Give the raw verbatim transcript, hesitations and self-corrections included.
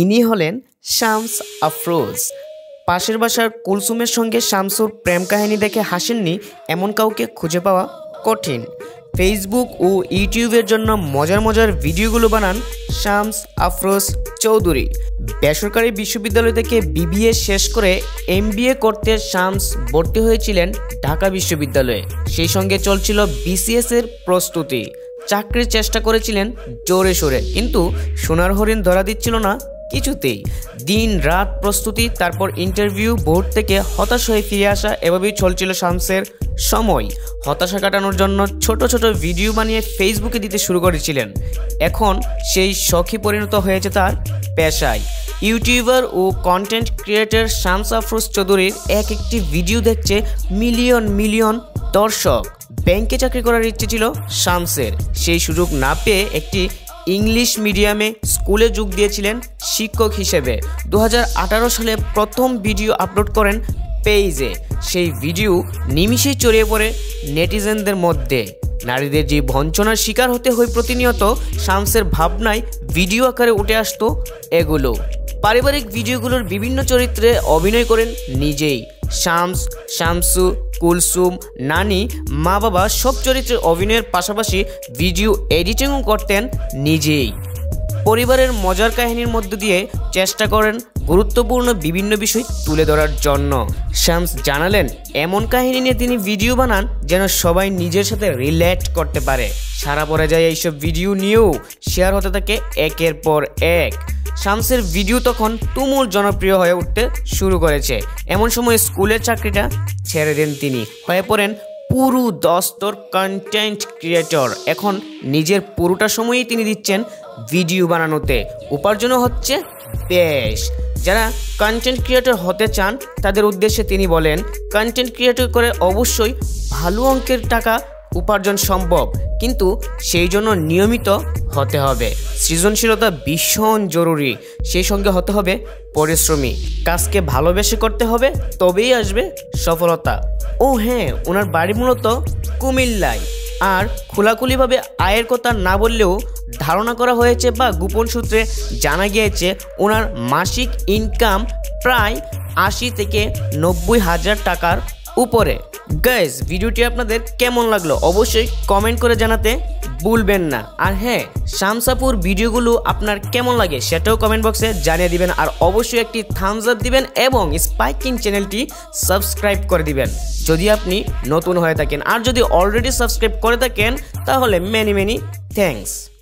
ইনি হলেন শামস আফরোজ। পাশের বাসার কুলসুমের সঙ্গে শামসুর প্রেম কাহিনী দেখে হাসেননি এমন কাউকে খুঁজে পাওয়া কঠিন। ফেসবুক ও ইউটিউবের জন্য মজার মজার ভিডিওগুলো বানান শামস আফরোজ চৌধুরী। বেসরকারি বিশ্ববিদ্যালয় থেকে বিবিএ শেষ করে এমবিএ করতে শামস ভর্তি হয়েছিলেন ঢাকা বিশ্ববিদ্যালয়ে। সেই সঙ্গে চলছিল বিসিএস এর প্রস্তুতি। চাকরির চেষ্টা করেছিলেন জোরে সোরে, কিন্তু সোনার হরিণ ধরা দিচ্ছিল না কিছুতেই। দিন রাত প্রস্তুতি, তারপর ইন্টারভিউ, বোর্ড থেকে হতাশ হয়ে ফিরে আসা, এভাবেই চলছিল শামসের সময়। হতাশা কাটানোর জন্য ছোট ছোট ভিডিও বানিয়ে ফেসবুকে দিতে শুরু করেছিলেন। এখন সেই শখই পরিণত হয়েছে তার পেশায়। ইউটিউবার ও কন্টেন্ট ক্রিয়েটর শামস আফরোজ চৌধুরীর এক একটি ভিডিও দেখছে মিলিয়ন মিলিয়ন দর্শক। ব্যাংকে চাকরি করার ইচ্ছে ছিল শামসের, সেই সুযোগ না পেয়ে একটি ইংলিশ মিডিয়ামে স্কুলে যোগ দিয়েছিলেন শিক্ষক হিসেবে। দু হাজার আঠারো সালে প্রথম ভিডিও আপলোড করেন পেজে। সেই ভিডিও নিমিষেই ছড়িয়ে পড়ে নেটিজেনদের মধ্যে। নারীদের যে বঞ্চনার শিকার হতে হয় প্রতিনিয়ত, শামসের ভাবনায় ভিডিও আকারে উঠে আসতো এগুলো। পারিবারিক ভিডিওগুলোর বিভিন্ন চরিত্রে অভিনয় করেন নিজেই। শামস, শামসু, কুলসুম, নানি, মা বাবা সব চরিত্রে অভিনয়ের পাশাপাশি ভিডিও এডিটিংও করতেন নিজেই। পরিবারের মজার কাহিনীর মধ্য দিয়ে চেষ্টা করেন গুরুত্বপূর্ণ বিভিন্ন বিষয় তুলে ধরার জন্য। শামস জানালেন, এমন কাহিনী নিয়ে তিনি ভিডিও বানান যেন সবাই নিজের সাথে রিলেট করতে পারে। সারা পড়ে যায় এইসব ভিডিও নিয়েও শেয়ার হতে থাকে একের পর এক। শামসের ভিডিও তখন তুমুল জনপ্রিয় হয়ে উঠতে শুরু করেছে। এমন সময় স্কুলের চাকরিটা ছেড়ে দেন তিনি, হয়ে পড়েন পুরো দস্তর কন্টেন্ট ক্রিয়েটর। এখন নিজের পুরোটা সময়ই তিনি দিচ্ছেন ভিডিও বানানোতে। উপার্জনও হচ্ছে বেশ। যারা কন্টেন্ট ক্রিয়েটর হতে চান তাদের উদ্দেশ্যে তিনি বলেন, কন্টেন্ট ক্রিয়েটর করে অবশ্যই ভালো অঙ্কের টাকা উপার্জন সম্ভব, কিন্তু সেই জন্য নিয়মিত হতে হবে। সৃজনশীলতা ভীষণ জরুরি, সেই সঙ্গে হতে হবে পরিশ্রমী। কাজকে ভালোবেসে করতে হবে, তবেই আসবে সফলতা। ও হ্যাঁ, ওনার বাড়ি মূলত কুমিল্লায়। আর খোলাখুলিভাবে আয়ের কথা না বললেও ধারণা করা হয়েছে বা গোপন সূত্রে জানা গিয়েছে ওনার মাসিক ইনকাম প্রায় আশি থেকে নব্বই হাজার টাকার উপরে। গাইস, ভিডিওটি আপনাদের কেমন লাগলো অবশ্যই কমেন্ট করে জানাতে ভুলবেন না। আর হ্যাঁ, শামস আপুর ভিডিওগুলো আপনার কেমন লাগে সেটাও কমেন্ট বক্সে জানিয়ে দিবেন। আর অবশ্যই একটি থামস আপ দিবেন এবং স্পাইকিং চ্যানেলটি সাবস্ক্রাইব করে দিবেন যদি আপনি নতুন হয়ে থাকেন। আর যদি অলরেডি সাবস্ক্রাইব করে থাকেন তাহলে মেনি মেনি থ্যাঙ্কস।